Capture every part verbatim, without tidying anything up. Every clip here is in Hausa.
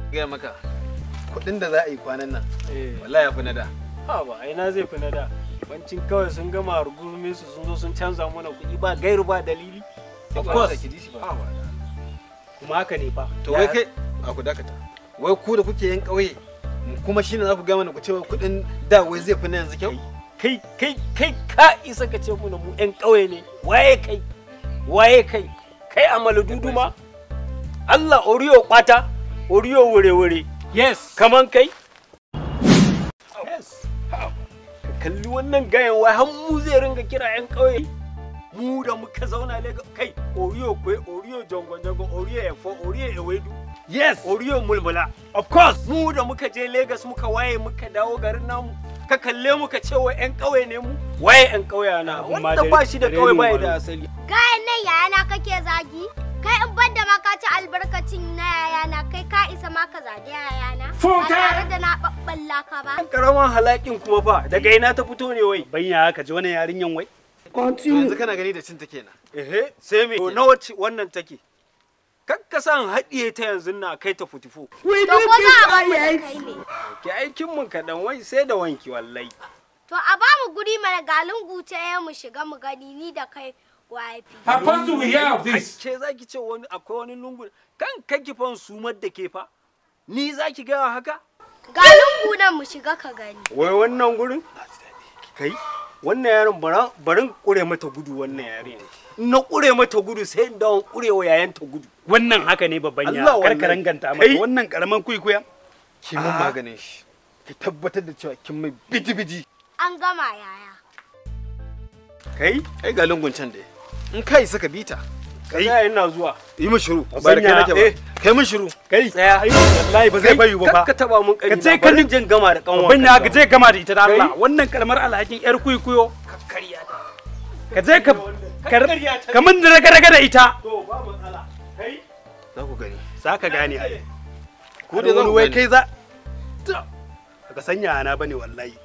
Gaya maka kuɗin da za a yi kwanan nan wallahi ya fi na da. Ha ba ai na zai fi na da. Bancin kawai sun gama rugumin su sun zo sun canza mana kuɗi ba gairu ba dalili. Of course. Kuma haka ne fa. To wai kai a ku dakata. Wai ku da kuke yan ƙauye kuma shine za ku ga mana ku ce kuɗin da wai zai fi na yanzu kyau? Kai kai kai ka isa ka ce mu mu yan ƙauye ne. Waye kai? Waye kai? Kai amalu duduma? Allah oriyo kwata, oriyo wure-wure. Yes. Kaman kai? Yes. Ka kalli wannan gayan wai har mu zai ringa kira yan ƙauye. Mu da muka zauna Lagos kai oriyo kwe oriyo jongon jongon oriyo efo oriyo ewedu. Yes. Oriyo mulmula. Of course. Mu da muka je Lagos muka waye muka dawo garin namu. Ka kalle muka ce wai yan ƙauye ne mu. Waye yan ƙauye na? Wanda ba shi da ƙauye ba da asali. Gayan nan yayana kake zagi? Kai in banda ma ka ci albarkacin na yayana kai ka isa ma ka zagi yayana. Ba tare da na babballa ka ba. Karaman halakin kuma fa daga ina ta fito ne wai? Banya ka ji wani yarinyan wai? Yanzu kana gani da cin take na. Ehe, sai me? To nawa wannan take? Kakka san haɗiye ta yanzu na kai ta futifo. To ko za a bar mu da kai ne? Ki aikin mun kaɗan wai sai da wanki wallahi. To a ba mu guri mana galin guce mu shiga mu gani ni da kai wifi. Supposed to hear of this. Ce zaki ce wani akwai wani lungu kan kake fa sumar da ke fa. Ni zaki ga haka? Galin gunan mu shiga ka gani. Wai wannan gurin? Kai wannan yaron barin kure mata gudu wannan yare ne. Na kure mata gudu sai in dawo kurewa yayan ta gudu. Wannan haka ne babban ya karkaran ganta mata wannan karaman kuikuya. Ki mun maganin shi. Ki tabbatar da cewa kin mai biji-biji. An gama yaya. Kai? Ai ga lungun can da in kai saka bita. Kai ina zuwa. Yi mun shiru. Ba da kai nake ba. Kai mun shiru. Kai tsaya. Wallahi ba zai bayu ba fa. Ka taba mun kai. Ka je ka jin gama da kanwa. Babban ya ka je gama da ita da Allah. Wannan kalmar alhakin yar kuikuyo. Kakkariya ta. Ka je ka ka mun da raga da ita. To ba matsala. Kai? Za ku gani. Za ka gane ai. Ku da wani wai kai za ka sanya ana bane wallahi.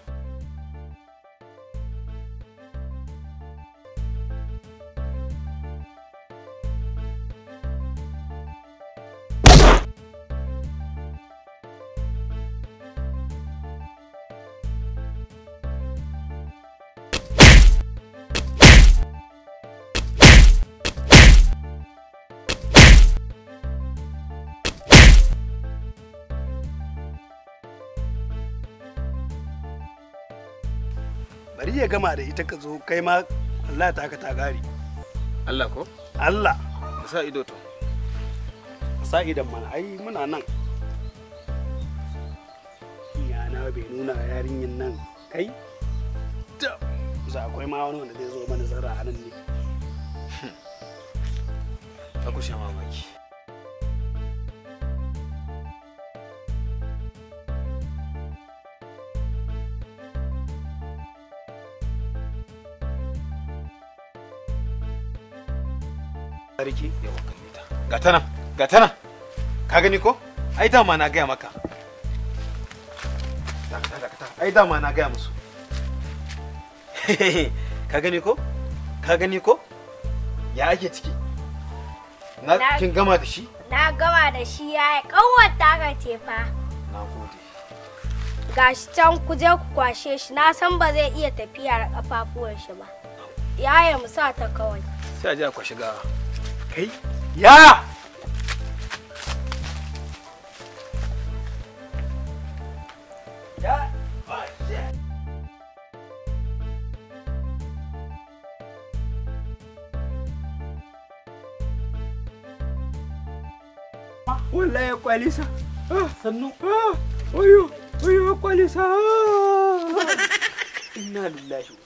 Bari ya gama da ita ka zo kai ma Allah ta ka ta gari. Allah ko? Allah. Sa ido to. Sa idan mana ai muna nan. Yana bai nuna yarinyin nan kai? Da. Za akwai ma wani wanda zai zo mana zara a nan ne. Ka ku sha mamaki. Sarki yawa kallita. Ga ta nan, ga ta nan. Ka gani ko? Ai dama na gaya maka. Dakata, dakata. Ai dama na gaya musu. Ka gani ko? Ka gani ko? Ya ake ciki? Na kin gama da shi? Na gama da shi yayi kawata ka ce fa. Na gode. Gashi can ku je ku kwashe shi na san ba zai iya tafiya da kafafuwan shi ba. Yaya mu sa ta kawai. Sai a je a kwashi gawa. Kai? Ya! Ya! Wallahi kwalisa. Sannu. Oyo, oyo kwalisa. Inna lillahi